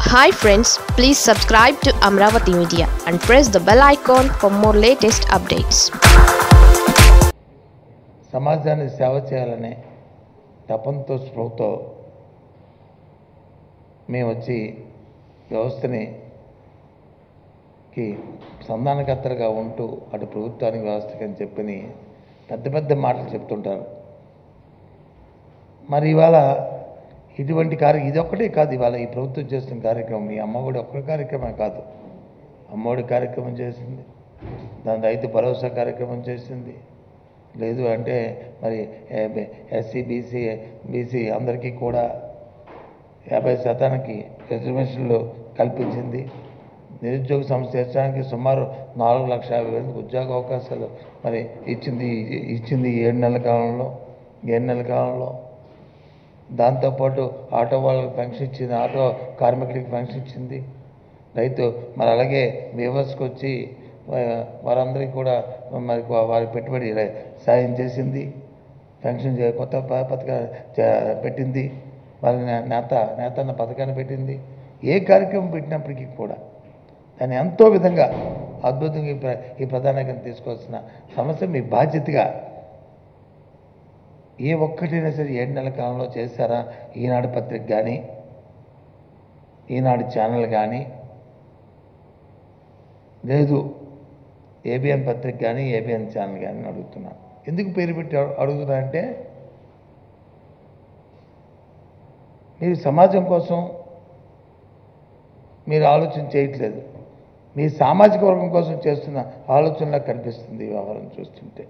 Hi friends, please subscribe to Amravati Media and press the bell icon for more latest updates. సమాజాన్ని సేవ చేయాలనే తపంతో స్పృహతో మేము వచ్చి వ్యవస్థకి సంధానకర్తలుగా ఉంటూ అటు ప్రభుత్వానికి వ్యవస్థకి అని చెప్పని పెద్ద పెద్ద మాటలు చెప్తుంటారు. మరి ఇవాళ ఇటువంటి ఇది ఒక్కటే కాదు. ఇవాళ ఈ ప్రభుత్వం చేస్తున్న కార్యక్రమం ఈ అమ్మఒడి ఒక్క కార్యక్రమం కాదు. అమ్మఒడి కార్యక్రమం చేసింది, దాని రైతు భరోసా కార్యక్రమం చేసింది, లేదు అంటే మరి ఎస్సీ బీసీ అందరికీ కూడా 50% రిజర్వేషన్లు కల్పించింది. నిరుద్యోగ సమస్య తీర్చడానికి సుమారు 4,50,000 ఉద్యోగ అవకాశాలు మరి ఇచ్చింది 7 నెలల కాలంలో. దాంతోపాటు ఆటో వాళ్ళకి పెన్షన్ ఇచ్చింది, ఆటో కార్మికుడికి పెన్షన్ ఇచ్చింది. రైతు మరి అలాగే వీవర్స్కి వచ్చి వారందరికీ కూడా మరి వారి పెట్టుబడి సాయం చేసింది. పెన్షన్ కొత్త పథకాలు పెట్టింది, వాళ్ళ నేతన్న పథకాన్ని పెట్టింది. ఏ కార్యక్రమం పెట్టినప్పటికీ కూడా దాన్ని ఎంతో విధంగా అద్భుతంగా ఈ ప్రధానంగా తీసుకోవాల్సిన సమస్య మీ బాధ్యతగా ఏ ఒక్కటైనా సరే 7 నెలల కాలంలో చేశారా? ఈనాడు పత్రిక కానీ, ఈనాడు ఛానల్ కానీ, లేదు ఏబిఎన్ పత్రిక కానీ, ఏబిఎన్ ఛానల్ కానీ అడుగుతున్నాను. ఎందుకు పేరు పెట్టి అడుగుతున్నా అంటే, మీరు సమాజం కోసం మీరు ఆలోచన చేయట్లేదు. మీ సామాజిక వర్గం కోసం చేస్తున్న ఆలోచనలా కనిపిస్తుంది ఈ వ్యవహారం చూస్తుంటే.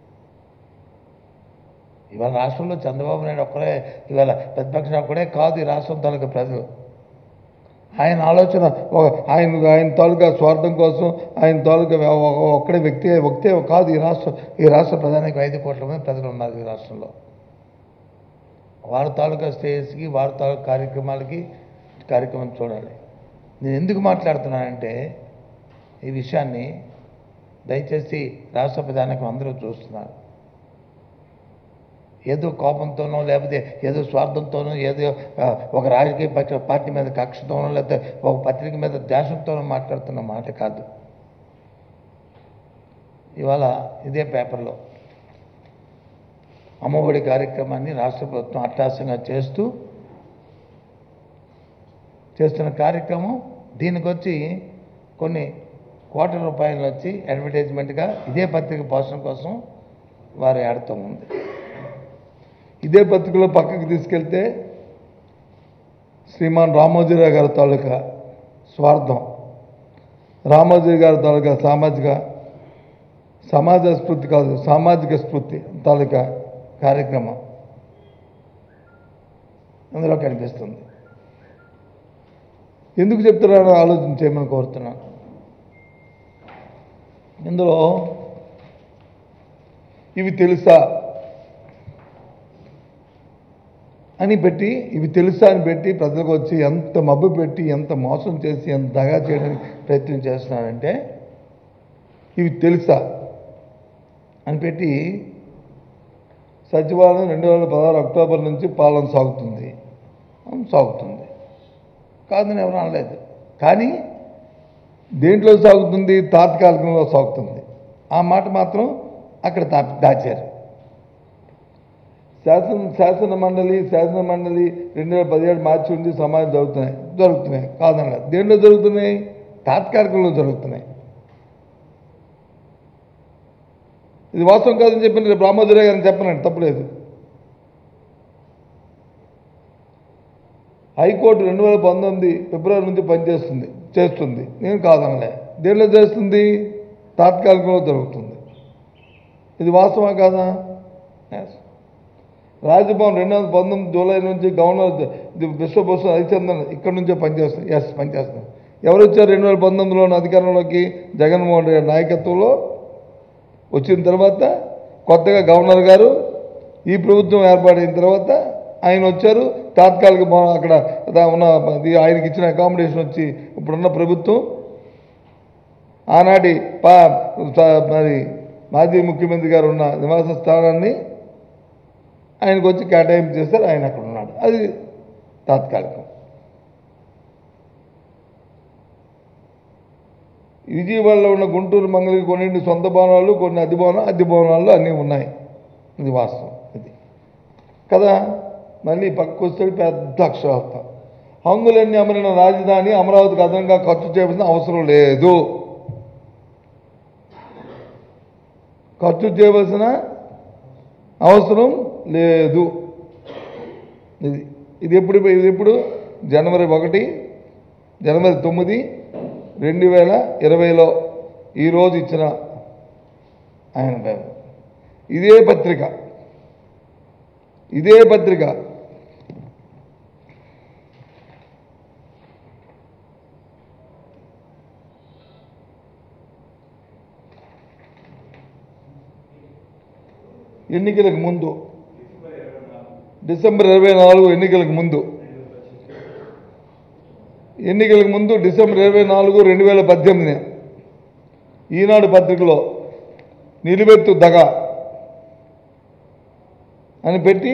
ఇవాళ రాష్ట్రంలో చంద్రబాబు నాయుడు ఒక్కడే ఇవాళ ప్రతిపక్షం ఒక్కడే కాదు ఈ రాష్ట్రం తాలూకా ప్రజలు. ఆయన ఆలోచన ఆయన తాలూకా స్వార్థం కోసం ఆయన తాలూకా ఒక్కడే వ్యక్తే కాదు. ఈ రాష్ట్ర ప్రధానికి 5 కోట్ల మంది ప్రజలు ఉన్నారు ఈ రాష్ట్రంలో. వారి తాలూకా స్టేజ్కి వారి తాలూకా కార్యక్రమం చూడాలి. నేను ఎందుకు మాట్లాడుతున్నానంటే ఈ విషయాన్ని దయచేసి రాష్ట్ర ప్రధానికి అందరూ చూస్తున్నారు. ఏదో కోపంతోనో లేకపోతే ఏదో స్వార్థంతోనో ఏదో ఒక రాజకీయ పార్టీ మీద కక్షతోనో లేకపోతే ఒక పత్రిక మీద ద్వేషంతోనో మాట్లాడుతున్న మాట కాదు. ఇవాళ ఇదే పేపర్లో అమ్మఒడి కార్యక్రమాన్ని రాష్ట్ర ప్రభుత్వం అట్టాసంగా చేస్తున్న కార్యక్రమం దీనికి వచ్చి కొన్ని కోట్ల రూపాయలు వచ్చి అడ్వర్టైజ్మెంట్గా ఇదే పత్రిక పోషణ కోసం వారు ఆడుతూ ఉంది. ఇదే పత్రికలో పక్కకు తీసుకెళ్తే శ్రీమాన్ రామోజీరావు గారి తాలూకా స్వార్థం, రామోజీ గారి తాలూకా సమాజ స్ఫూర్తి కాదు సామాజిక స్ఫూర్తి తాలూకా కార్యక్రమం అందులో కనిపిస్తుంది. ఎందుకు చెప్తున్నారో ఆలోచన చేయమని కోరుతున్నాను. ఇందులో ఇవి తెలుసా అని పెట్టి ప్రజలకు వచ్చి ఎంత మబ్బు పెట్టి ఎంత మోసం చేసి ఎంత దగా చేయడానికి ప్రయత్నం చేస్తున్నారంటే ఇవి తెలుసా అని పెట్టి సచివాలయం 2016 అక్టోబర్ నుంచి పాలన సాగుతుంది కాదని ఎవరు అనలేదు. కానీ దేంట్లో సాగుతుంది? తాత్కాలికంలో సాగుతుంది. ఆ మాట మాత్రం అక్కడ దాచారు. శాసన మండలి 2017 మార్చి నుండి సమాజం జరుగుతున్నాయి కాదనగా. దేంట్లో జరుగుతున్నాయి? తాత్కాలికంలో జరుగుతున్నాయి. ఇది వాస్తవం కాదని చెప్పిన రేపు రామోజీరావు గారిని చెప్పనండి, తప్పలేదు. హైకోర్టు 2019 ఫిబ్రవరి నుంచి చేస్తుంది. నేను కాదనలే. దేంట్లో చేస్తుంది? తాత్కాలికంలో జరుగుతుంది. ఇది వాస్తవా కాదా? రాజ్భవన్ 2019 జూలై నుంచి గవర్నర్ విశ్వభూషణ్ హరిచందన్ ఇక్కడి నుంచే పనిచేస్తున్నారు. ఎవరు వచ్చారు 2019లో అధికారంలోకి? జగన్మోహన్ రెడ్డి నాయకత్వంలో వచ్చిన తర్వాత కొత్తగా గవర్నర్ గారు ఈ ప్రభుత్వం ఏర్పాటైన తర్వాత ఆయన వచ్చారు. తాత్కాలిక అక్కడ ఉన్న ఆయనకి ఇచ్చిన అకామిడేషన్ వచ్చి ఇప్పుడున్న ప్రభుత్వం ఆనాటి మరి మాజీ ముఖ్యమంత్రి గారు ఉన్న నివాస స్థానాన్ని ఆయనకు వచ్చి కేటాయింపు చేశారు. ఆయన అక్కడ ఉన్నాడు. అది తాత్కాలికం. విజయవాడలో ఉన్న గుంటూరు మంగళగిరి కొన్నింటి సొంత భవనాలు, కొన్ని అద్దె భవనాలు అన్నీ ఉన్నాయి. ఇది వాస్తవం. ఇది కదా. మళ్ళీ పక్కకు వస్తే పెద్ద అక్షరార్థం, హంగులన్నీ అమరిన రాజధాని అమరావతికి అదనంగా ఖర్చు చేయవలసిన అవసరం లేదు. ఖర్చు చేయవలసిన అవసరం లేదు. ఇది ఎప్పుడు జనవరి 9, 2020లో ఈరోజు ఇచ్చిన ఆయన పేరు. ఇదే పత్రిక ఎన్నికలకు ముందు డిసెంబర్ 24 ఎన్నికలకు ముందు డిసెంబర్ 24, 2018 ఈనాడు పత్రికలో నిలువెత్తు దగ అని పెట్టి,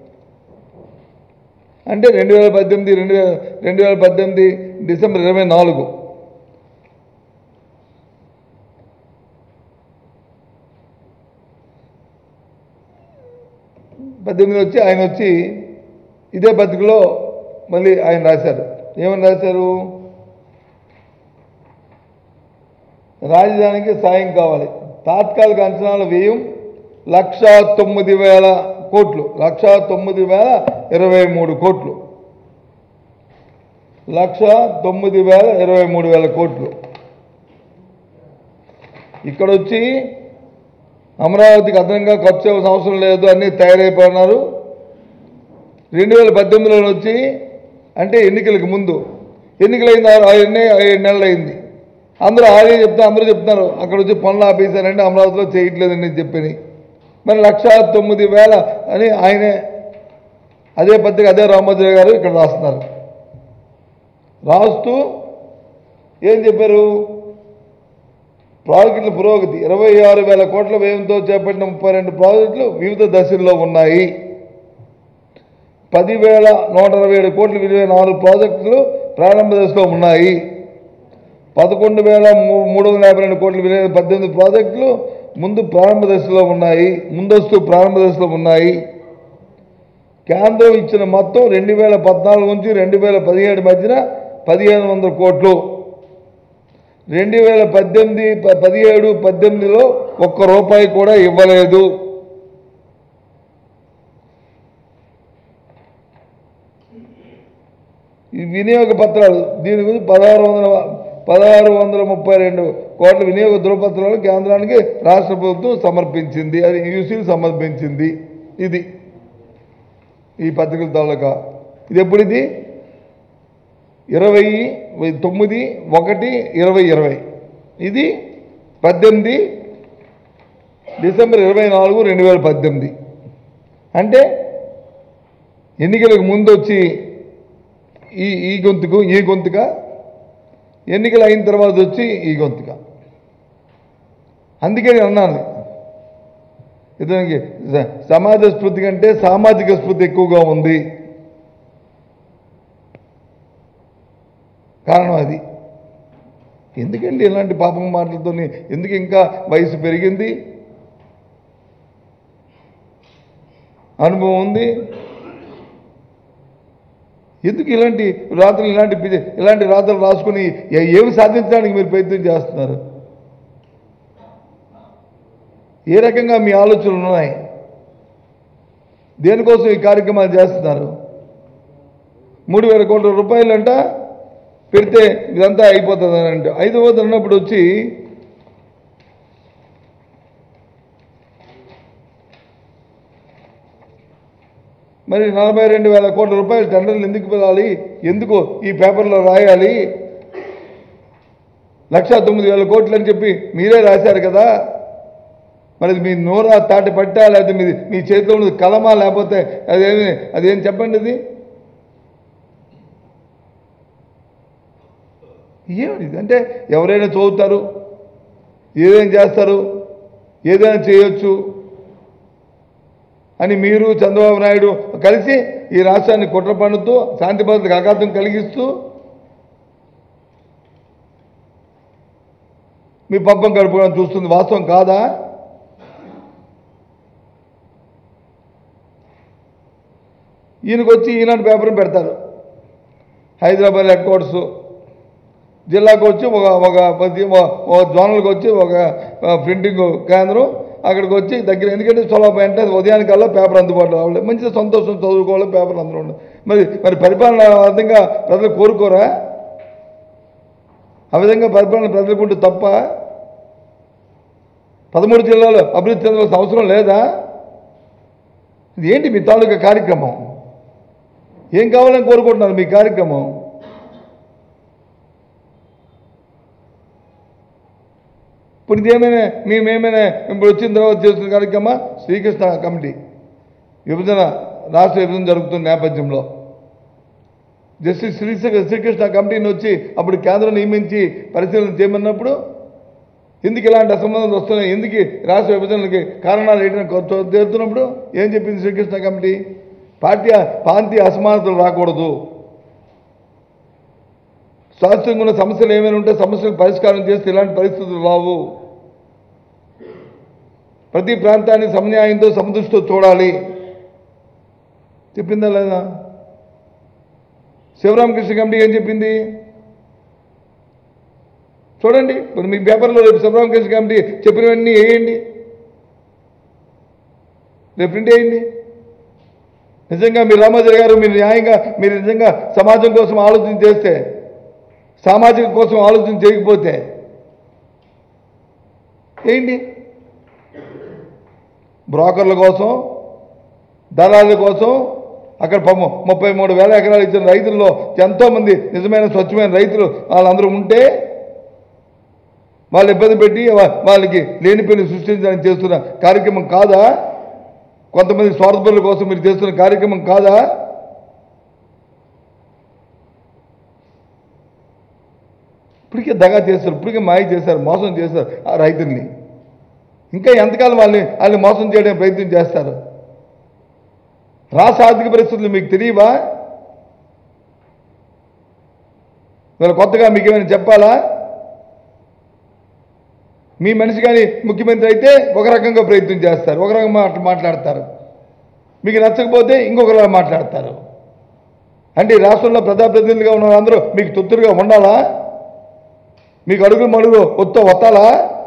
అంటే 2018 డిసెంబర్ 24 ఆయన వచ్చి ఇదే పత్రికలో మళ్ళీ ఆయన రాశారు. ఏమని రాశారు? రాజధానికి సాయం కావాలి, తాత్కాలిక అంచనాల వ్యయం 1,09,000 కోట్లు, 1,09,023 కోట్లు, 1,09,023 కోట్లు. ఇక్కడొచ్చి అమరావతికి అదనంగా ఖర్చు చేయవలసిన అవసరం లేదు, అన్నీ తయారైపోయినారు. 2018లో వచ్చి, అంటే ఎన్నికలకు ముందు, ఎన్నికలైంది 6 నెలలు అయింది. అందరూ చెప్తున్నారు అక్కడ వచ్చి పనులు ఆపేశారంటే అమరావతిలో చేయట్లేదని చెప్పని. మరి 1,09,000 అని ఆయనే అదే పత్రిక, అదే రామోజీ గారు ఇక్కడ రాస్తున్నారు. రాస్తూ ఏం చెప్పారు? ప్రాజెక్టుల పురోగతి 26,000 కోట్ల వ్యయంతో చేపట్టిన 32 ప్రాజెక్టులు వివిధ దశల్లో ఉన్నాయి. 10,127 కోట్ల విలువైన 4 ప్రాజెక్టులు ప్రారంభ దశలో ఉన్నాయి. 11,352 కోట్ల విలువైన 18 ప్రాజెక్టులు ముందస్తు ప్రారంభ దశలో ఉన్నాయి. కేంద్రం ఇచ్చిన మొత్తం 2014 నుంచి 2017 మధ్యన 1,500 కోట్లు. 2017-18లో ₹1 కూడా ఇవ్వలేదు. ఈ వినియోగ పత్రాలు, దీని గురించి 1,632 కోట్ల వినియోగ ధృవపత్రాలు కేంద్రానికి రాష్ట్ర ప్రభుత్వం సమర్పించింది, అది యూసీలు సమర్పించింది. ఇది ఈ పత్రికల తాలూకా. ఇది ఎప్పుడు? ఇది 29/1/2020. ఇది 18 డిసెంబర్ 24, 2018. అంటే ఎన్నికలకు ముందు వచ్చి ఈ గొంతుక, ఎన్నికలు అయిన తర్వాత వచ్చి ఈ గొంతుక. అందుకే నేను అన్నాను, ఇతనికి సమాజ స్ఫూర్తి కంటే సామాజిక స్ఫూర్తి ఎక్కువగా ఉంది. కారణం అది. ఎందుకండి ఇలాంటి పాపం మాటలతో? ఎందుకు ఇంకా వయసు పెరిగింది, అనుభవం ఉంది, ఎందుకు ఇలాంటి రాత్రులు రాసుకుని ఏమి సాధించడానికి మీరు ప్రయత్నం చేస్తున్నారు? ఏ రకంగా మీ ఆలోచనలు ఉన్నాయి? దేనికోసం ఈ కార్యక్రమాలు చేస్తున్నారు? 3,000 కోట్ల రూపాయలంట పెడితే ఇదంతా అయిపోతుందని అంటే 5,000 అన్నప్పుడు వచ్చి మరి 42,000 కోట్ల రూపాయలు టెండర్లు ఎందుకు పిలాలి? ఎందుకు ఈ పేపర్లో రాయాలి? 1,09,000 కోట్లు అని చెప్పి మీరే రాశారు కదా. మరి మీ నోరా తాటి పట్టా, లేకపోతే మీ చేతిలో ఉన్నది కలమా, లేకపోతే అదేం చెప్పండి. ఇది ఏమిటి అంటే? ఎవరైనా చదువుతారు, ఏదైనా చేస్తారు, ఏదైనా చేయొచ్చు అని మీరు చంద్రబాబు నాయుడు కలిసి ఈ రాష్ట్రాన్ని కుట్ర పన్నుతూ శాంతి భద్రతకు ఆఘాతం కలిగిస్తూ మీ పబ్బం గడుపుకోవడానికి చూస్తుంది. వాస్తవం కాదా? ఈయనకు వచ్చి ఈనాడు పేపర్ని పెడతారు. హైదరాబాద్ హెడ్ క్వార్టర్స్, జిల్లాకు వచ్చి ఒక జోనల్కి వచ్చి ఒక ప్రింటింగ్ కేంద్రం, అక్కడికి వచ్చి దగ్గర. ఎందుకంటే సులభం అంటే ఉదయానికల్లా పేపర్ అందుబాటులో అవ్వలేదు. మంచిగా సంతోషం, చదువుకోవాలి, పేపర్ అందులో ఉండదు. మరి పరిపాలన ఆ విధంగా ప్రజలు కోరుకోరా? ఆ విధంగా పరిపాలన ప్రజలకు ఉంటే తప్ప 13 జిల్లాలో అభివృద్ధి చెందవలసిన అవసరం లేదా? ఇది ఏంటి మీ తాలూకా కార్యక్రమం? ఏం కావాలని కోరుకుంటున్నారు మీ కార్యక్రమం? ఇప్పుడు ఇదేమైనా మేమేమైనా ఇప్పుడు వచ్చిన తర్వాత చేస్తున్న కార్యక్రమం శ్రీకృష్ణ కమిటీ రాష్ట్ర విభజన జరుగుతున్న నేపథ్యంలో జస్టిస్ శ్రీకృష్ణ కమిటీని వచ్చి అప్పుడు కేంద్రం నియమించి పరిశీలన చేయమన్నప్పుడు ఎందుకు ఇలాంటి అసంబంధాలు వస్తున్నాయి, ఎందుకు రాష్ట్ర విభజనలకి కారణాలు ఏంటని తేలుతున్నప్పుడు ఏం చెప్పింది శ్రీకృష్ణ కమిటీ? ప్రాంతీయ అసమానతలు రాకూడదు, శాస్త్రంగా ఉన్న సమస్యలు ఏమైనా ఉంటే సమస్యలకు పరిష్కారం చేస్తే ఇలాంటి పరిస్థితులు రావు, ప్రతి ప్రాంతాన్ని సమన్యాయంతో సమదృష్టితో చూడాలి చెప్పిందా లేదా? శివరామకృష్ణ కమిటీ ఏం చెప్పింది చూడండి. ఇప్పుడు మీ పేపర్లో రేపు శివరామకృష్ణ కమిటీ చెప్పినవన్నీ వేయండి, రేపు ప్రింట్ వేయండి. నిజంగా మీరు రామాచారి గారు మీరు న్యాయంగా మీరు నిజంగా సమాజం కోసం ఆలోచన చేస్తే, సామాజిక కోసం ఆలోచన చేయకపోతే ఏంటి? బ్రోకర్ల కోసం, దళారుల కోసం అక్కడ 33,000 ఎకరాలు ఇచ్చిన రైతుల్లో ఎంతోమంది నిజమైన స్వచ్ఛమైన రైతులు వాళ్ళందరూ ఉంటే వాళ్ళు ఇబ్బంది పెట్టి వాళ్ళకి లేనిపోయిన సృష్టించడానికి చేస్తున్న కార్యక్రమం కాదా? కొంతమంది స్వార్థపరుల కోసం మీరు చేస్తున్న కార్యక్రమం కాదా? ఇప్పటికే దగా చేశారు, ఇప్పటికే మాయ చేశారు, మోసం చేశారు ఆ రైతుల్ని. ఇంకా ఎంతకాలం వాళ్ళని మోసం చేయడానికి ప్రయత్నం చేస్తారు? రాష్ట్ర ఆర్థిక పరిస్థితులు మీకు తెలియవా? వీళ్ళు కొత్తగా మీకు ఏమైనా చెప్పాలా? మీ మనిషి కానీ ముఖ్యమంత్రి అయితే ఒక రకంగా ప్రయత్నం చేస్తారు, ఒక రకంగా మాట్లాడతారు, మీకు నచ్చకపోతే ఇంకొకలా మాట్లాడతారు. అంటే రాష్ట్రంలో ప్రజాప్రతినిధులుగా ఉన్న వాళ్ళందరూ మీకు తొత్తులుగా ఉండాలా? మీకు అడుగులు మడుగులు వత్తాలా?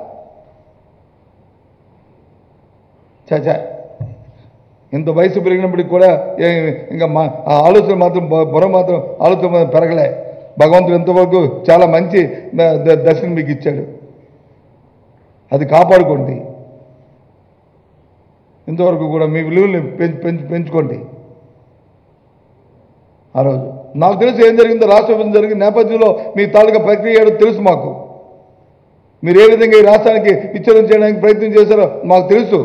చాచా ఇంత వయసు పెరిగినప్పటికి కూడా ఇంకా ఆ ఆలోచన మాత్రం బుర్ర మాత్రం ఆలోచన పెరగలే. భగవంతుడు ఎంతవరకు చాలా మంచి దర్శనం మీకు ఇచ్చాడు, అది కాపాడుకోండి. ఇంతవరకు కూడా మీ విలువల్ని పెంచుకోండి. ఆ రోజు నాకు తెలుసు ఏం జరిగిందో, రాష్ట్ర విభజన జరిగిన నేపథ్యంలో మీ తాలూకా ప్రక్రియ ఏదో తెలుసు మాకు. మీరు ఏ విధంగా ఈ రాష్ట్రానికి విచ్ఛేదం చేయడానికి ప్రయత్నం చేశారో మాకు తెలుసు.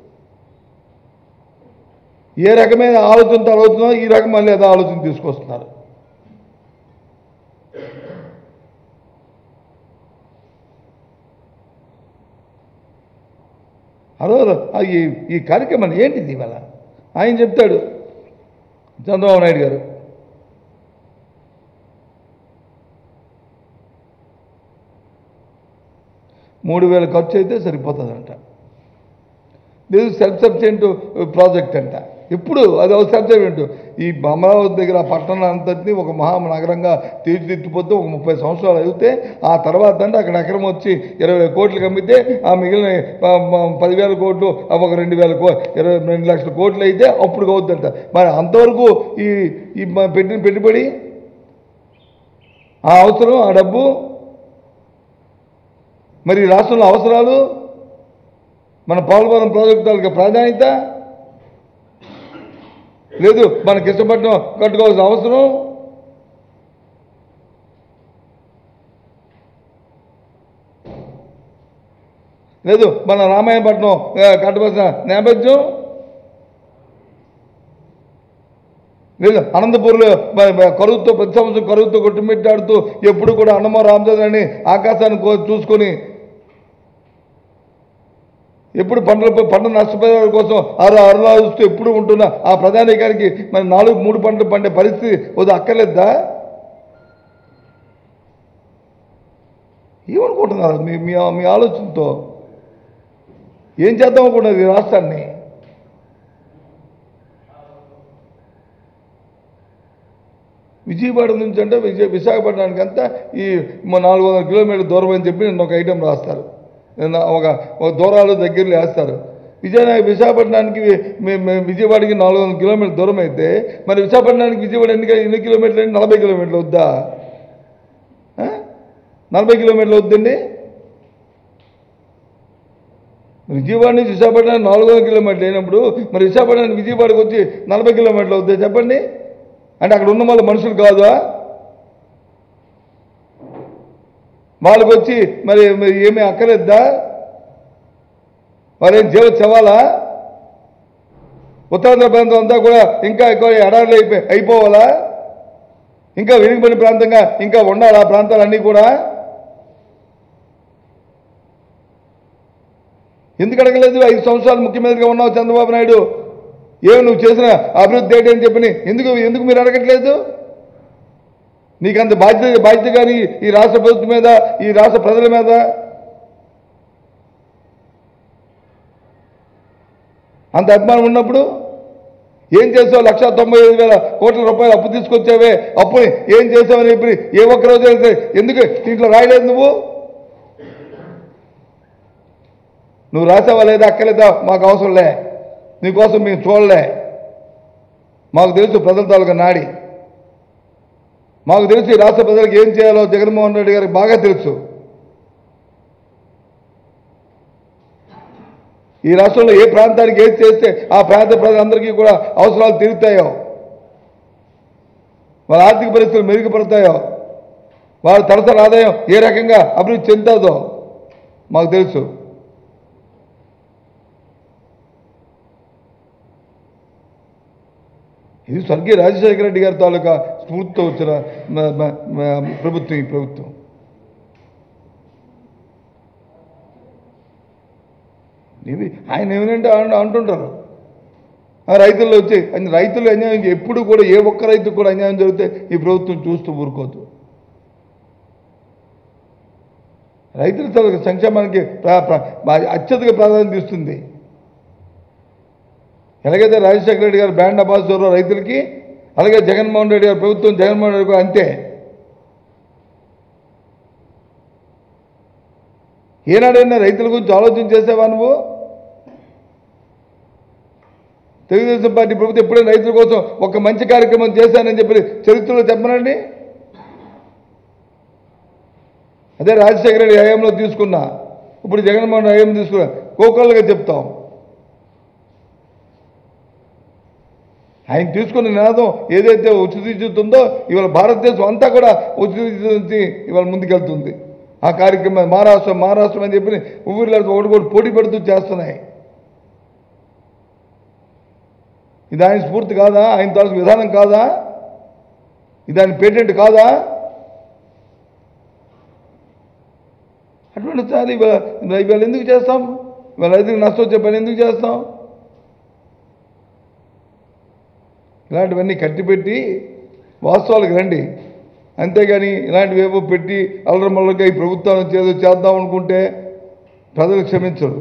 ఏ రకమైన ఆలోచనతో అవుతుందో ఈ రకం మళ్ళీ ఏదో ఆలోచన తీసుకొస్తున్నారు. అదే ఈ కార్యక్రమం ఏంటిది ఇవాళ? ఆయన చెప్తాడు చంద్రబాబు నాయుడు గారు, $3,000 ఖర్చు అయితే సరిపోతుందంట. ఇది సెల్ఫ్ సఫిషియెంట్ ప్రాజెక్ట్ అంట. ఇప్పుడు అది ఒక సబ్జెక్ట్. ఈ అమరావతి దగ్గర పట్టణం అంతటినీ ఒక మహానగరంగా తీర్చిదిద్దుపోతే ఒక 30 సంవత్సరాలు అయితే ఆ తర్వాత అంటే అక్కడ ఎకరం వచ్చి 20 కోట్లు అమ్మితే ఆ మిగిలిన 10,000 కోట్లు ఒక 22 లక్షల కోట్లు అయితే అప్పుడు అవుతుందంట. మరి అంతవరకు ఈ పెట్టిన పెట్టుబడి, ఆ అవసరం, ఆ డబ్బు, మరి రాష్ట్రంలో అవసరాలు, మన పోలవరం ప్రాజెక్టులకు ప్రాధాన్యత లేదు, మన కృష్ణపట్నం కట్టుకోవాల్సిన అవసరం లేదు, మన రామాయణపట్నం కట్టవలసిన నేపథ్యం లేదు, అనంతపూర్లో కరువుతో ప్రతి సంవత్సరం కరువుతో కొట్టుమిట్టాడుతూ ఎప్పుడు కూడా అన్నమో రామచంద్రని ఆకాశాన్ని చూసుకొని ఎప్పుడు పంట నష్టపోయే కోసం అరుణాదిస్తూ ఎప్పుడు ఉంటున్న ఆ ప్రధానికానికి మరి 3 పంటలు పండే పరిస్థితి వద్దు అక్కర్లేదా? ఏమనుకుంటున్నారు మీ మీ మీ ఆలోచనతో? ఏం చేద్దాం అనుకున్నది ఈ రాష్ట్రాన్ని? విజయవాడ నుంచి అంటే విశాఖపట్నానికి అంతా ఈ 400 కిలోమీటర్ల దూరం అని చెప్పి నిన్న ఒక ఐటెం రాస్తారు, ఒక దూరాలు దగ్గరలో వేస్తారు. విశాఖపట్నానికి విజయవాడకి 400 కిలోమీటర్ల దూరం అయితే మరి విశాఖపట్నానికి విజయవాడ ఎన్ని కిలోమీటర్లు అండి? 40 కిలోమీటర్లు వద్దా? 40 కిలోమీటర్లు వద్దండి. విజయవాడ నుంచి విశాఖపట్నానికి 400 కిలోమీటర్లు అయినప్పుడు మరి విశాఖపట్నానికి విజయవాడకి వచ్చి 40 కిలోమీటర్లు వద్దా చెప్పండి? అంటే అక్కడ ఉన్న వాళ్ళ మనుషులు కాదా? వాళ్ళకి వచ్చి మరి ఏమీ అక్కర్లేద్దా? వారేం జీవోత్సవాలా? ఉత్తరాంధ్ర ప్రాంతం అంతా కూడా ఇంకా ఎక్కువ ఎడారులు అయిపోవాలా? ఇంకా వెనుకబడిన ప్రాంతంగా ఇంకా ఉండాలి ఆ ప్రాంతాలన్నీ కూడా? ఎందుకు అడగలేదు? 5 సంవత్సరాలు ముఖ్యమంత్రిగా ఉన్నావు చంద్రబాబు నాయుడు, ఏమి నువ్వు చేసిన అభివృద్ధి ఏంటి అని చెప్పి ఎందుకు మీరు అడగట్లేదు? నీకు అంత బాధ్యత కానీ ఈ రాష్ట్ర ప్రభుత్వం మీద, ఈ రాష్ట్ర ప్రజల మీద అంత అభిమానం ఉన్నప్పుడు ఏం చేసావు? 1,95,000 కోట్ల రూపాయలు అప్పు తీసుకొచ్చావే, అప్పుని ఏం చేసావని చెప్పి ఏ ఒక్కరోజు అయితే ఎందుకు దీంట్లో రాయలేదు? నువ్వు రాసావా లేదా? అక్కర్లేదా? మాకు అవసరంలే, నీకోసం మేము చూడలే. మాకు తెలుసు ప్రజల తాలూకా నాడి, మాకు తెలుసు ఈ రాష్ట్ర ప్రజలకు ఏం చేయాలో జగన్మోహన్ రెడ్డి గారికి బాగా తెలుసు. ఈ రాష్ట్రంలో ఏ ప్రాంతానికి ఏది చేస్తే ఆ ప్రాంత ప్రజలందరికీ కూడా అవసరాలు తీరుతాయో, వాళ్ళ ఆర్థిక పరిస్థితులు మెరుగుపడతాయో, వాళ్ళ తలసరి ఆదాయం ఏ రకంగా అభివృద్ధి చెందుతుందో మాకు తెలుసు. ఇది స్వర్గీయ రాజశేఖర రెడ్డి గారి తాలూకా స్ఫూర్తితో వచ్చిన ప్రభుత్వం ఈ ప్రభుత్వం. ఆయన ఏమనంటే అంటుంటారు రైతుల్లో వచ్చి రైతులు అన్యాయం, ఎప్పుడు కూడా ఏ ఒక్క రైతుకు కూడా అన్యాయం జరిగితే ఈ ప్రభుత్వం చూస్తూ ఊరుకోదు. రైతుల తాలూకా సంక్షేమానికి అత్యధిక ప్రాధాన్యత ఇస్తుంది. ఎలాగైతే రాజశేఖర రెడ్డి గారు బ్రాండ్ అంబాసిడర్ రైతులకి, అలాగే జగన్మోహన్ రెడ్డి గారి ప్రభుత్వం జగన్మోహన్ రెడ్డి గారు అంతే. ఏనాడైనా రైతుల గురించి ఆలోచన చేసేవా నువ్వు? తెలుగుదేశం పార్టీ ప్రభుత్వం ఎప్పుడైనా రైతుల కోసం ఒక మంచి కార్యక్రమం చేశానని చెప్పి చరిత్రలో చెప్పనండి. అదే రాజశేఖర రెడ్డి హయాంలో తీసుకున్నా, ఇప్పుడు జగన్మోహన్ హయాం తీసుకున్నా, కోకొల్లగా చెప్తాం. ఆయన తీసుకున్న నినాదం ఏదైతే ఉచిత విద్యుత్ ఉందో, ఇవాళ భారతదేశం అంతా కూడా ఉచిత విద్యుత్ నుంచి ఇవాళ ముందుకెళ్తుంది. ఆ కార్యక్రమం మహారాష్ట్రం అని చెప్పి ఊరిలో ఒకటి పోటీ పడుతూ చేస్తున్నాయి. ఇది ఆయన స్ఫూర్తి కాదా? ఆయన తాలూకు విధానం కాదా? ఇది ఆయన పేటెంట్ కాదా? అటువంటి సార్ ఇవాళ ఎందుకు చేస్తాం? ఇవాళ రైతులకు నష్టం వచ్చే పని ఎందుకు చేస్తాం? ఇలాంటివన్నీ కట్టిపెట్టి వాస్తవాలకు రండి. అంతేగాని ఇలాంటివి ఏవో పెట్టి అల్లరమల్లగా ఈ ప్రభుత్వాన్ని చేద్దాం అనుకుంటే ప్రజలు క్షమించరు.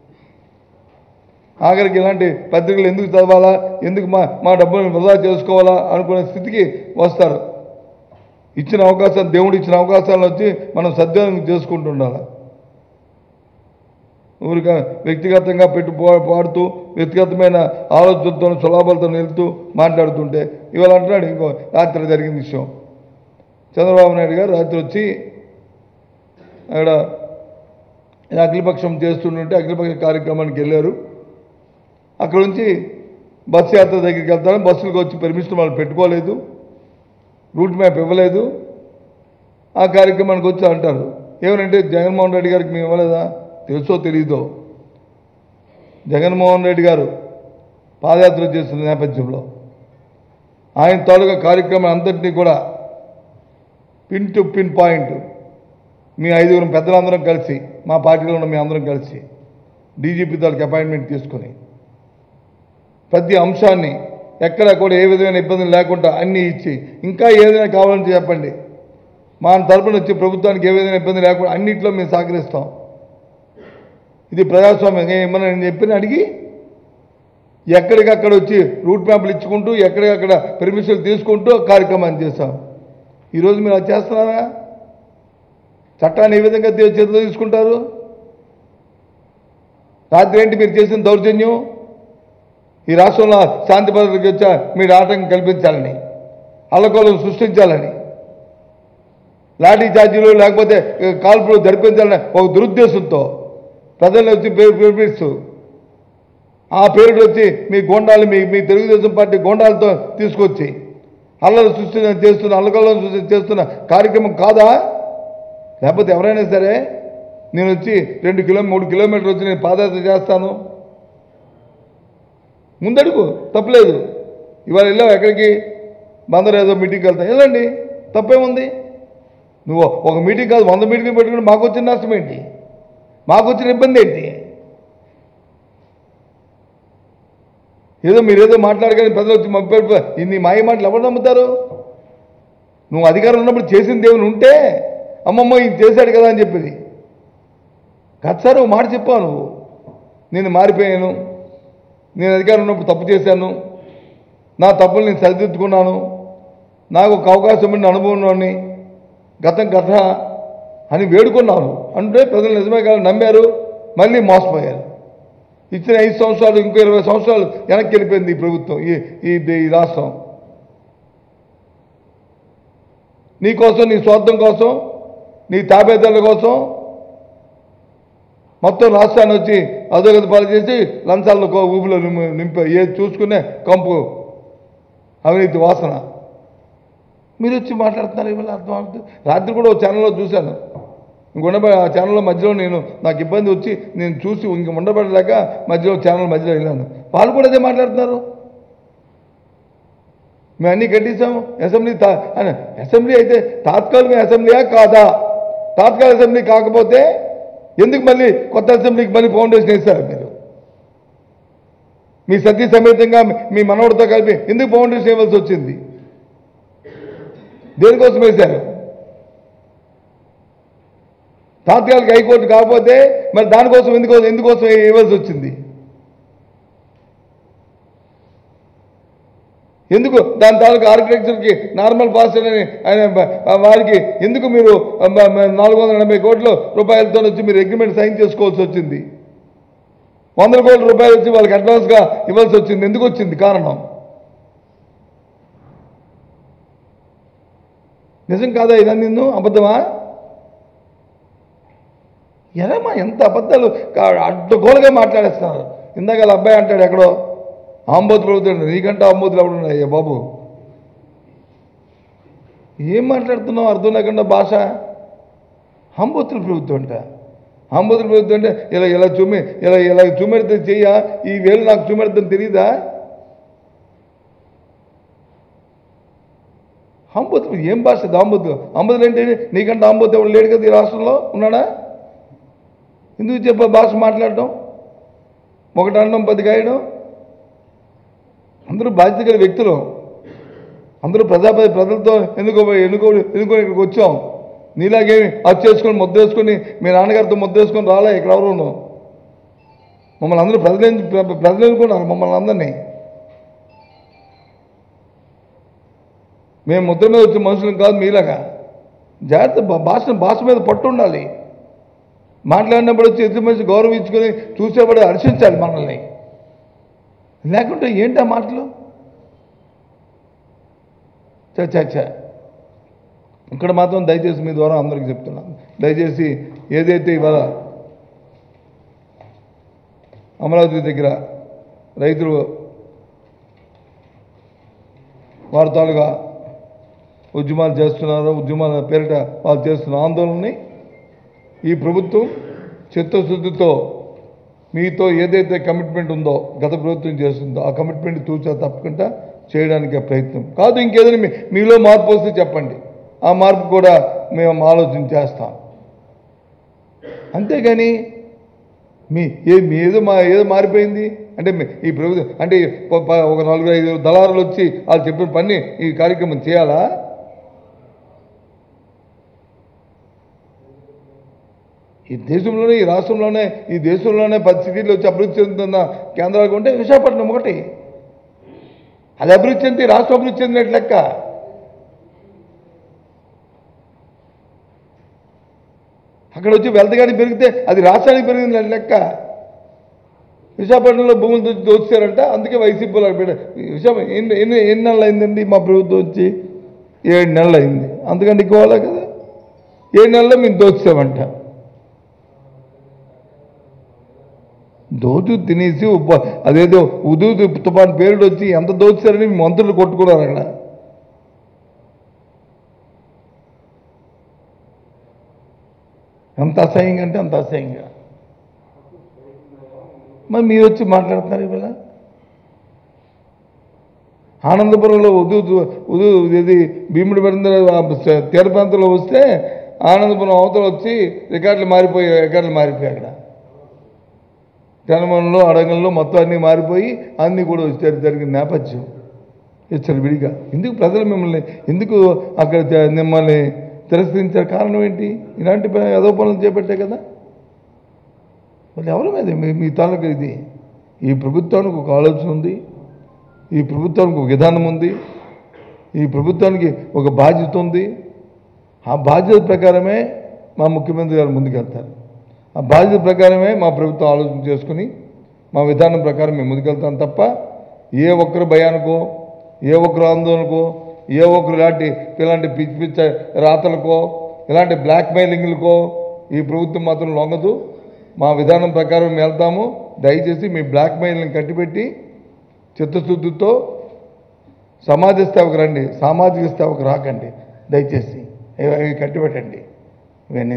ఆఖరికి ఇలాంటి పత్రికలు ఎందుకు చదవాలా, ఎందుకు మా డబ్బులను వృధా చేసుకోవాలా అనుకునే స్థితికి వస్తారు. ఇచ్చిన అవకాశం, దేవుడు ఇచ్చిన అవకాశాలను వచ్చి మనం సద్వినియోగం చేసుకుంటూ ఉండాలి. ఊరిక వ్యక్తిగతంగా పాడుతూ వ్యక్తిగతమైన ఆలోచనలతో సులాభాలతో వెళ్తూ మాట్లాడుతుంటే ఇవాళ అంటున్నాడు. ఇంకో రాత్రి జరిగిన విషయం, చంద్రబాబు నాయుడు గారు రాత్రి వచ్చి అక్కడ అఖిలపక్షం చేస్తుంటే అఖిలపక్ష కార్యక్రమానికి వెళ్ళారు. అక్కడ నుంచి బస్సు యాత్ర దగ్గరికి వెళ్తారని బస్సులకు వచ్చి పర్మిషన్ వాళ్ళు పెట్టుకోలేదు, రూట్ మ్యాప్ ఇవ్వలేదు. ఆ కార్యక్రమానికి వచ్చి అంటారు ఏమనంటే, జగన్మోహన్ రెడ్డి గారికి మేము ఇవ్వలేదా? తెలుసో తెలీదో జగన్మోహన్ రెడ్డి గారు పాదయాత్ర చేస్తున్న నేపథ్యంలో ఆయన తాలూకా కార్యక్రమం అంతటినీ కూడా పిన్ టు పిన్ పాయింట్ మీ 5 పెద్దలందరం కలిసి, మా పార్టీలో ఉన్న మీ అందరం కలిసి డీజీపీ తాలూకు అపాయింట్మెంట్ తీసుకొని ప్రతి అంశాన్ని ఎక్కడ కూడా ఏ విధమైన ఇబ్బందులు లేకుండా అన్నీ ఇచ్చి, ఇంకా ఏదైనా కావాలని చెప్పండి, మా తరపున వచ్చి ప్రభుత్వానికి ఏ విధంగా ఇబ్బంది లేకుండా అన్నింటిలో మేము సహకరిస్తాం. ఇది ప్రజాస్వామ్యం. ఏమన్నా నేను చెప్పిన అడిగి ఎక్కడికక్కడ వచ్చి రూట్ మ్యాప్లు ఇచ్చుకుంటూ ఎక్కడికక్కడ పెర్మిషన్లు తీసుకుంటూ కార్యక్రమాన్ని చేస్తాం. ఈరోజు మీరు అది చేస్తున్నారా? చట్టాన్ని ఏ విధంగా చేతిలో తీసుకుంటారు? రాత్రి ఏంటి మీరు చేసిన దౌర్జన్యం? ఈ రాష్ట్రంలో శాంతి భద్రతకి వచ్చా మీరు ఆటంకం కల్పించాలని, అల్లకొల్లం సృష్టించాలని, లాఠీ ఛార్జీలు లేకపోతే కాల్పులు జరిపించాలని ఒక దురుద్దేశంతో ప్రజల్ని వచ్చి పిలిపిస్తూ ఆ పేరుడు వచ్చి మీ గోండాలు మీ తెలుగుదేశం పార్టీ గోండాలతో తీసుకొచ్చి అల్లలు చేస్తున్న అల్లకొల్లం చేస్తున్న కార్యక్రమం కాదా? లేకపోతే ఎవరైనా సరే నేను వచ్చి 3 కిలోమీటర్లు వచ్చి నేను పాదయాత్ర చేస్తాను ముందడుగు, తప్పలేదు. ఇవాళ వెళ్ళావు ఎక్కడికి? బందరు ఏదో మీటింగ్కి వెళ్తా, వెళ్ళండి, తప్పేముంది? నువ్వు ఒక మీటింగ్ కాదు 100 మీటింగ్లు పెట్టుకుని మాకు వచ్చిన నష్టం ఏంటి? మాకు వచ్చిన ఇబ్బంది ఏంటి? ఏదో మీరేదో మాట్లాడగానే ప్రజలు వచ్చి మబ్బు ఇన్ని మాయ మాటలు ఎవరు నమ్ముతారు? నువ్వు అధికారం ఉన్నప్పుడు చేసిన దేవుని ఉంటే అమ్మమ్మ ఇది చేశాడు కదా అని చెప్పేది. గతసారి ఒక మాట చెప్పావు నువ్వు, నేను మారిపోయాను, నేను అధికారం ఉన్నప్పుడు తప్పు చేశాను, నా తప్పులు నేను సరిదిద్దుకున్నాను, నాకు ఒక అవకాశం ఉండి అనుభవం గతం కథ అని వేడుకున్నాను అంటే ప్రజలు నిజమే కాదు నమ్మారు, మళ్ళీ మోసపోయారు. ఇచ్చిన 5 సంవత్సరాలు ఇంకో 20 సంవత్సరాలు వెనక్కి వెళ్ళిపోయింది ఈ ప్రభుత్వం, ఈ రాష్ట్రం. నీ కోసం, నీ స్వార్థం కోసం, నీ తాబేదారుల కోసం మొత్తం రాష్ట్రాన్ని వచ్చి అధోగతి పాలు చేసి లంచాలను ఊపిలో నింపా ఏది చూసుకునే కంపు అవినీతి వాసన. మీరు వచ్చి మాట్లాడుతున్నారు ఇవాళ అర్థమవుతుంది. రాత్రి కూడా ఒక ఛానల్లో చూశాను, ఆ ఛానల్లో మధ్యలో నాకు ఇబ్బంది వచ్చి నేను చూసి ఇంక ఉండబడలేక మధ్యలో ఛానల్ మధ్యలో వెళ్ళాను. వాళ్ళు కూడా అదే మాట్లాడుతున్నారు. మేము అన్నీ కట్టించాము, అసెంబ్లీ అయితే తాత్కాలిక అసెంబ్లీయా కాదా? తాత్కాలిక అసెంబ్లీ కాకపోతే ఎందుకు మళ్ళీ కొత్త అసెంబ్లీకి మళ్ళీ ఫౌండేషన్ వేశారు మీరు? మీ సతీ సమేతంగా మీ మనవడితో కలిపి ఎందుకు ఫౌండేషన్ వేయవలసి వచ్చింది? దేనికోసం వేశారు? తాత్కాలిక హైకోర్టు కాకపోతే మరి దానికోసం ఎందుకోసం వేయవలసి వచ్చింది? ఎందుకు దాని తాలూకు ఆర్కిటెక్చర్కి నార్మల్ పాస్ అని ఆయన వారికి ఎందుకు మీరు 480 కోట్ల రూపాయలతో వచ్చి మీరు అగ్రిమెంట్ సైన్ చేసుకోవాల్సి వచ్చింది? 100 కోట్ల రూపాయలు వచ్చి వాళ్ళకి అడ్వాన్స్గా ఇవ్వాల్సి వచ్చింది. ఎందుకు వచ్చింది? కారణం నిజం కాదా? ఇదని నిన్ను అబద్ధమా? ఎలామా ఎంత అబద్ధాలు అడ్డగోలుగా మాట్లాడేస్తున్నారు. ఇందాక వాళ్ళ అబ్బాయి అంటాడు ఎక్కడో ఆంబోతు ప్రభుత్వం, నీకంటే ఆంబోతులు ఎవడు ఉన్నాయ్యా బాబు? ఏం మాట్లాడుతున్నావు అర్థం లేకుండా భాష? ఆంబోతుల ప్రభుత్వం అంట, ఆంబోతుల ప్రభుత్వం అంటే ఇలా చూమెడితే చెయ్య, ఈ వేలు నాకు చూమెడతాను తెలియదా? ఆంబోతులు ఏం భాష? ఆంబోతులు ఏంటి? నీకంటే ఆంబోతు ఎవడు లేడు కదా ఈ రాష్ట్రంలో, ఉన్నాడా? ఎందుకు చెప్ప భాష మాట్లాడటం? ఒకటి అనడం 10 గాయడం. అందరూ బాధ్యత గల వ్యక్తులు, అందరూ ప్రజలతో ఇక్కడికి వచ్చాం. నీలాగేమి అది చేసుకొని ముద్ద వేసుకొని మీ నాన్నగారితో ముద్ద వేసుకొని రాలే ఇక్కడ ఎవరు మమ్మల్ని అందరూ ప్రజలు ఎన్నుకున్నారు మమ్మల్ని అందరినీ. మేము ముద్ర మీద వచ్చిన మనుషులం కాదు మీలాగా. జాగ్రత్త, భాష మీద పట్టు ఉండాలి. మాట్లాడినప్పుడు వచ్చి ఎదుటి మనిషి గౌరవించుకొని చూసేవాడు హర్షించాలి మనల్ని. లేకుంటే ఏంటి ఆ మాటలు? చచ్చా ఇక్కడ మాత్రం దయచేసి మీ ద్వారా అందరికీ చెప్తున్నాను, దయచేసి ఏదైతే ఇవాళ అమరావతి దగ్గర రైతులు వారి తాలుగా ఉద్యమాలు చేస్తున్నారో, ఉద్యమాల పేరిట వాళ్ళు చేస్తున్న ఆందోళనని ఈ ప్రభుత్వం చిత్తశుద్ధితో మీతో ఏదైతే కమిట్మెంట్ ఉందో గత ప్రభుత్వం చేస్తుందో ఆ కమిట్మెంట్ తూచా తప్పకుండా చేయడానికి ప్రయత్నం కాదు. ఇంకేదైనా మీలో మార్పు వస్తే చెప్పండి, ఆ మార్పు కూడా మేము ఆలోచన చేస్తాం. అంతేగాని ఏదో మారిపోయింది అంటే ఈ ప్రభుత్వం అంటే ఒక 4-5 దళారులు వచ్చి వాళ్ళు చెప్పిన పని ఈ కార్యక్రమం చేయాలా? ఈ దేశంలోనే, ఈ రాష్ట్రంలోనే, ఈ దేశంలోనే 10 సిటీలు వచ్చి అభివృద్ధి చెందుతున్న కేంద్రాలు ఉంటే విశాఖపట్నం ఒకటి. అది అభివృద్ధి చెంది రాష్ట్రం అభివృద్ధి చెందినట్టు లెక్క. అక్కడ వచ్చి వెల్త్ కానీ పెరిగితే అది రాష్ట్రానికి పెరిగింది లెక్క. విశాఖపట్నంలో భూములు దోచారంట, అందుకే వైసీపీలో విశాఖ ఎన్ని నెలలు అయిందండి మా ప్రభుత్వం వచ్చి? 7 నెలలు అయింది. అందుకంటే ఎక్కువ కదా. 7 నెలల్లో మేము దోచామంట. దోచు తినేసి అదేదో ఉదూ తుఫాన్ పేరుడు వచ్చి ఎంత దోచారని మంత్రులు కొట్టుకున్నారు అక్కడ. ఎంత అసహ్యంగా అంటే అంత అసహ్యంగా. మరి మీరు వచ్చి మాట్లాడుతున్నారు ఇవాళ. ఆనందపురంలో ఇది భీముడి బరిందర తీర ప్రాంతంలో వస్తే ఆనందపురం అవతల వచ్చి రికార్డులు మారిపోయాయి అక్కడ. జనమనంలో అడంగంలో మొత్తం అన్నీ మారిపోయి అన్నీ కూడా వచ్చారు. జరిగిన నేపథ్యం ఇచ్చారు విడిగా. ఎందుకు ప్రజలు మిమ్మల్ని ఎందుకు అక్కడ మిమ్మల్ని తిరస్కరించారు? కారణం ఏంటి? ఇలాంటి ఏదో పనులు చేపట్టే కదా. మరి ఎవరి మీద మీ తాలూకా ఇది? ఈ ప్రభుత్వానికి ఒక ఆలోచన ఉంది, ఈ ప్రభుత్వానికి ఒక విధానం ఉంది, ఈ ప్రభుత్వానికి ఒక బాధ్యత ఉంది. ఆ బాధ్యత ప్రకారమే మా ముఖ్యమంత్రి గారు ముందుకెళ్తారు. ఆ బాధ్యత ప్రకారమే మా ప్రభుత్వం ఆలోచన చేసుకుని మా విధానం ప్రకారం మేము ముందుకెళ్తాం తప్ప ఏ ఒక్కరు భయానికో, ఏ ఒక్కరు ఆందోళనకో, ఏ ఒక్కరు ఇలాంటి పిచ్చి పిచ్చ రాతలకో, ఇలాంటి బ్లాక్మెయిలింగ్లకో ఈ ప్రభుత్వం మాత్రం లొంగదు. మా విధానం ప్రకారం మేము వెళ్తాము. దయచేసి మీ బ్లాక్మెయిల్ని కట్టిపెట్టి చిత్తశుద్ధితో సమాజ సేవకు రండి, సామాజిక సేవకు రాకండి. దయచేసి ఇవి కట్టిపెట్టండి. ఇవన్నీ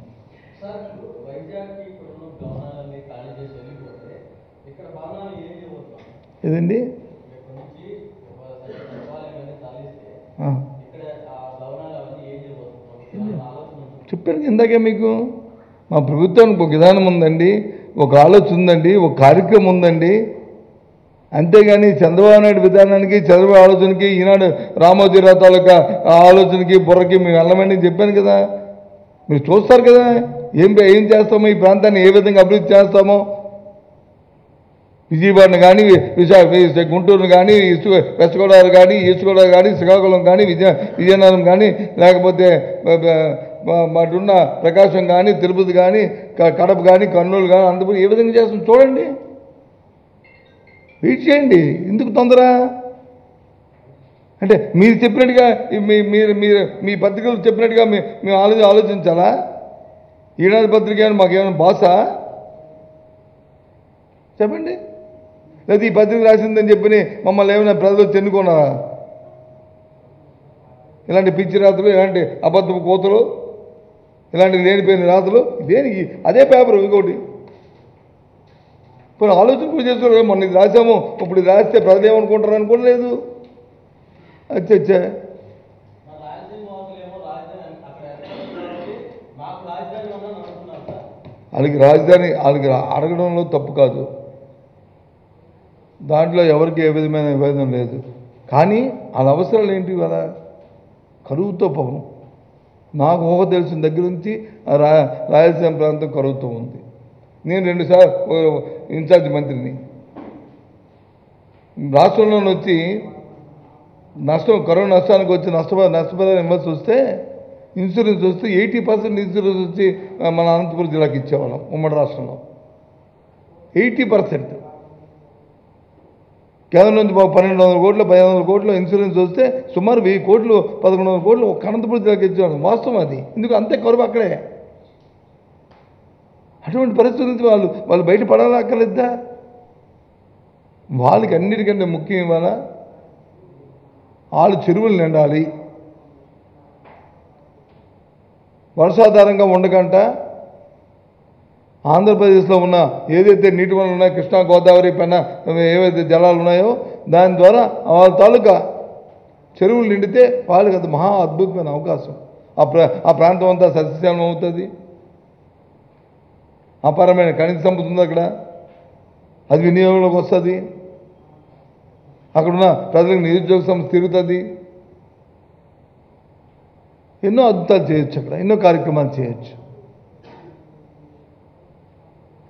ఏదండి చెప్పాను ఇందాకే మీకు. మా ప్రభుత్వానికి ఒక విధానం ఉందండి, ఒక ఆలోచన ఉందండి, ఒక కార్యక్రమం ఉందండి. అంతేగాని చంద్రబాబు నాయుడు విధానానికి, చంద్రబాబు ఆలోచనకి, ఈనాడు రామోజీరావు తాలూకా ఆలోచనకి బుర్రకి మేము వెళ్ళమని చెప్పాను కదా. మీరు చూస్తారు కదా ఏం చేస్తామో, ఈ ప్రాంతాన్ని ఏ విధంగా అభివృద్ధి చేస్తామో. విజయవాడను కానీ, గుంటూరును కానీ, వెస్ట్ గోదావరి కానీ, ఈస్ట్ గోదావరి కానీ, శ్రీకాకుళం కానీ, విజయనగరం కానీ, లేకపోతే మాటున్న ప్రకాశం కానీ, తిరుపతి కానీ, కడప కానీ, కర్నూలు కానీ, అనంతపురం ఏ విధంగా చేస్తాం చూడండి. వెయిట్ చేయండి. ఎందుకు తొందర? అంటే మీరు చెప్పినట్టుగా మీ పత్రికలు చెప్పినట్టుగా మేము ఆలోచించాలా? ఈనాడు పత్రిక మాకేమైనా బాసా? చెప్పండి. లేదా ఈ పత్రిక రాసిందని చెప్పి మమ్మల్ని ఏమైనా ప్రజలు చెన్నుకున్నారా? ఇలాంటి పిచ్చి రాతలు, ఇలాంటి అబద్ధపు కోతలు, ఇలాంటి లేనిపోయిన రాతలు దేనికి? అదే పేపర్ ఇంకోటి కొన్ని ఆలోచన కూడా చేసుకోలేదు. మొన్న ఇది రాసాము, ఇప్పుడు ఇది రాస్తే ప్రజలు ఏమనుకుంటారు అనుకోలేదు. అచ్చా వాళ్ళకి రాజధాని వాళ్ళకి అడగడంలో తప్పు కాదు, దాంట్లో ఎవరికి ఏ విధమైన విభేదం లేదు. కానీ వాళ్ళ అవసరాలు ఏంటి? కదా కరువుతో పాపం. నాకు ఊహ తెలిసిన దగ్గర నుంచి రాయలసీమ ప్రాంతం కరువుతో ఉంది. నేను 2 సార్లు ఇన్ఛార్జ్ మంత్రిని. రాష్ట్రంలో వచ్చి కరోనా నష్టానికి వచ్చి నష్టపరిహారం ఇవ్వాల్సి వస్తే, ఇన్సూరెన్స్ వస్తే 80% ఇన్సూరెన్స్ వచ్చి మన అనంతపురం జిల్లాకి ఇచ్చేవాళ్ళం. ఉమ్మడి రాష్ట్రంలో 80%. కేంద్రం నుంచి 1200 కోట్లు 1500 కోట్లు ఇన్సూరెన్స్ వస్తే సుమారు 1000 కోట్లు 1100 కోట్లు ఒక అనంతపురం జిల్లాకి ఇచ్చేవాళ్ళం. వాస్తవం అది. ఎందుకు అంతే కరువు అక్కడే. అటువంటి పరిస్థితి నుంచి వాళ్ళు బయటపడాలా అక్కర్లేదా? వాళ్ళకి అన్నిటికంటే ముఖ్యం ఇవాళ వాళ్ళు చెరువులు నిండాలి. వర్షాధారంగా ఉండకంట ఆంధ్రప్రదేశ్లో ఉన్న ఏదైతే నీటి వనరులు ఉన్నాయో, కృష్ణా గోదావరి పైన ఏవైతే జలాలు ఉన్నాయో దాని ద్వారా వాళ్ళ తాలూకా చెరువులు నిండితే వాళ్ళకి అది మహా అద్భుతమైన అవకాశం. ఆ ప్రాంతం అంతా సస్యశ్యామలం అవుతుంది. అపారమైన ఖనిజ సంపద ఉంది అక్కడ, అది వినియోగంలోకి వస్తుంది. అక్కడున్న ప్రజలకు నిరుద్యోగ సమస్య తిరుగుతుంది. ఎన్నో అద్భుతాలు చేయొచ్చు, అక్కడ ఎన్నో కార్యక్రమాలు చేయొచ్చు.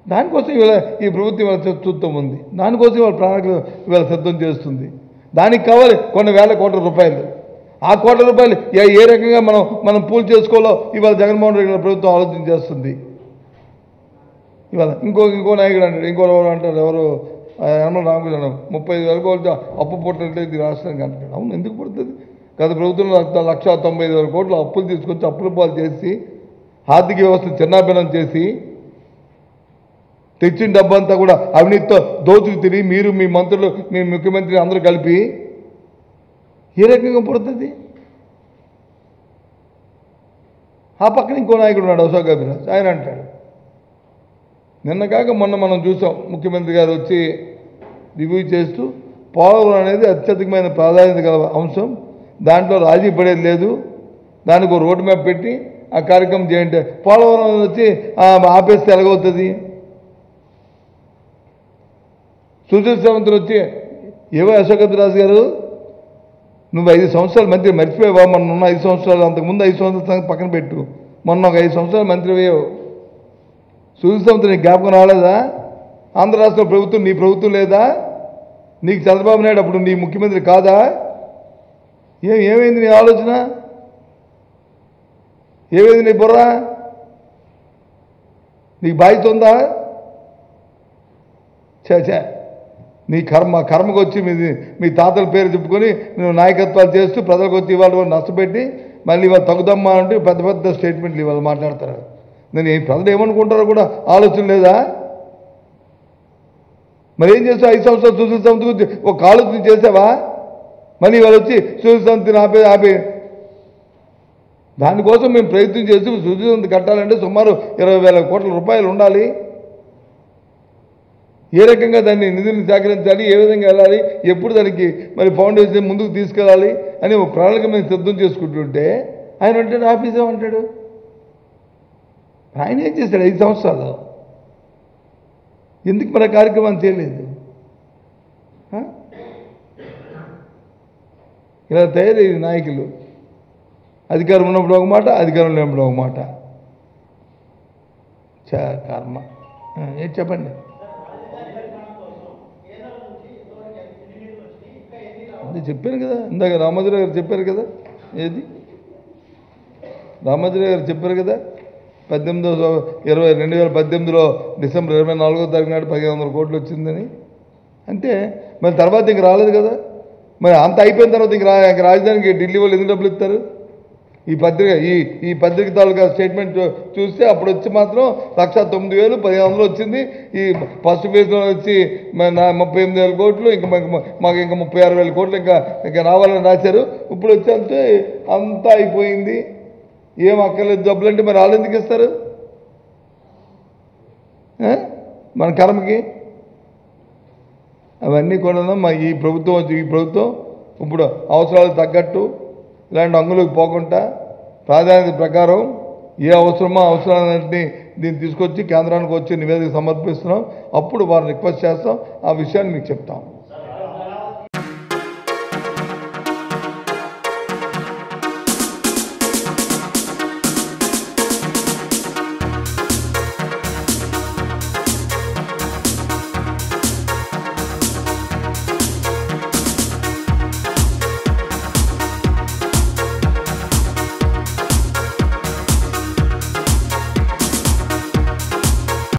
దానికోసం ఇవాళ ఈ ప్రభుత్వం ఇవాళ చూస్తూ ఉంది. దానికోసం ఇవాళ ప్రణాళికలు ఇవాళ సిద్ధం చేస్తుంది. దానికి కావాలి కొన్ని వేల కోట్ల రూపాయలు. ఆ కోట్ల రూపాయలు ఏ రకంగా మనం పూల్ చేసుకోవాలో ఇవాళ జగన్మోహన్ రెడ్డి గారి ప్రభుత్వం ఆలోచన చేస్తుంది. ఇవాళ ఇంకో నాయకుడు అంటాడు, ఎవరు అంటారు, ఎవరు యనమల రామకృష్ణ 35,000 కోట్ల అప్పు పుట్టినట్లయితే ఈ రాష్ట్రానికి అంటాడు. అవును, ఎందుకు పుడుతుంది? గత ప్రభుత్వంలో 1,95,000 కోట్ల అప్పులు తీసుకొచ్చి అప్పుల పాలు చేసి ఆర్థిక వ్యవస్థ చిన్నాభిన్నం చేసి తెచ్చిన డబ్బంతా కూడా అవినీతితో దోచుకు తిరిగి మీరు మీ మంత్రులు మీ ముఖ్యమంత్రి అందరూ కలిపి ఏ రకంగా పుడుతుంది? ఆ పక్కన ఇంకో నాయకుడు ఉన్నాడు, అశోక్ అభిరాజ్. ఆయన అంటాడు, నిన్న కాక మొన్న మనం చూసాం, ముఖ్యమంత్రి గారు వచ్చి రివ్యూ చేస్తూ పోలవరం అనేది అత్యధికమైన ప్రాధాన్యత గల అంశం, దాంట్లో రాజీ పడేది లేదు, దానికి ఒక రోడ్ మ్యాప్ పెట్టి ఆ కార్యక్రమం చేయండి. పోలవరం వచ్చి ఆపేస్తే ఎలాగవుతుంది? సుశీల్ సవంతులు వచ్చి ఏవో అశోక్ అభిరాజ్ గారు నువ్వు 5 సంవత్సరాలు మంత్రి మర్చిపోయావా? మొన్న ఉన్న 5 సంవత్సరాలు, అంతకుముందు 5 సంవత్సరాల పక్కన పెట్టు, మొన్న ఒక 5 సంవత్సరాలు మంత్రి అయ్యావు. సుశీల్ సవంతులు నీకు జ్ఞాపకం రాలేదా? ఆంధ్ర రాష్ట్ర ప్రభుత్వం నీ ప్రభుత్వం లేదా? నీకు చంద్రబాబు నాయుడు అప్పుడు నీ ముఖ్యమంత్రి కాదా? ఏమైంది నీ ఆలోచన? ఏమైంది నీ బుర్ర? నీకు బాధ్యత ఉందా? చే నీ కర్మకు వచ్చి మీ తాతల పేరు చెప్పుకొని నువ్వు నాయకత్వాలు చేస్తూ ప్రజలకు వచ్చి ఇవాళ నష్టపెట్టి మళ్ళీ ఇవాళ తగ్గుదమ్మా అంటే పెద్ద పెద్ద స్టేట్మెంట్లు ఇవాళ మాట్లాడతారు. నేను ప్రజలు ఏమనుకుంటారో కూడా ఆలోచన లేదా? మరి ఏం చేస్తావు? 5 సంవత్సరాలు సుశీల్ సవంత్ గురించి ఒక ఆలోచన చేసావా? మళ్ళీ ఇవాళ వచ్చి సుశీల్ సవంత్ని ఆపే దానికోసం మేము ప్రయత్నం చేసి సుశీల్ సవంత్ కట్టాలంటే సుమారు 20,000 కోట్ల రూపాయలు ఉండాలి. ఏ రకంగా దాన్ని నిధులను సేకరించాలి, ఏ విధంగా వెళ్ళాలి, ఎప్పుడు దానికి మరి ఫౌండేషన్ ముందుకు తీసుకెళ్ళాలి అని ఒక ప్రణాళిక మేము సిద్ధం చేసుకుంటుంటే ఆయన అంటాడు ఆఫీసే అంటాడు. ఆయన ఏం చేశాడు 5 సంవత్సరాలు? ఎందుకు మన కార్యక్రమాన్ని చేయలేదు? ఇలా తయారయ్యే నాయకులు అధికారం ఉన్నప్పుడు ఒక మాట, అధికారం లేనప్పుడు ఒక మాట. కర్మ. ఏం చెప్పండి? అంటే చెప్పాను కదా ఇందాక, రామోజీరావు గారు చెప్పారు కదా. ఏది రామోజీరావు గారు చెప్పారు కదా, 2018లో డిసెంబర్ 24వ తారీఖు నాడు 1,500 కోట్లు వచ్చిందని. అంటే మరి తర్వాత ఇంక రాలేదు కదా. మరి అంత అయిపోయిన తర్వాత ఇంక రాజధానికి ఢిల్లీ వాళ్ళు ఎందుకు డబ్బులు ఇస్తారు? ఈ పత్రిక తాలూకా స్టేట్మెంట్ చూస్తే అప్పుడు వచ్చి మాత్రం 1,09,1,500 వచ్చింది. ఈ ఫస్ట్ ఫేజ్లో వచ్చి 38,000 కోట్లు, మాకు ఇంకా 36,000 కోట్లు ఇంకా రావాలని రాశారు. ఇప్పుడు వచ్చి అంతా అయిపోయింది, ఏం అక్కర్లేదు డబ్బులు అంటే మరి వాళ్ళు ఎందుకు ఇస్తారు? మన కర్మకి అవన్నీ కూడా ఈ ప్రభుత్వం ఇప్పుడు అవసరాలకు తగ్గట్టు ఇలాంటి అంగులకు పోకుండా ప్రాధాన్యత ప్రకారం ఏ అవసరమో అవసరాలన్నింటినీ దీన్ని తీసుకొచ్చి కేంద్రానికి వచ్చి నివేదిక సమర్పిస్తున్నాం. అప్పుడు వారిని రిక్వెస్ట్ చేస్తాం, ఆ విషయాన్ని మీకు చెప్తాం.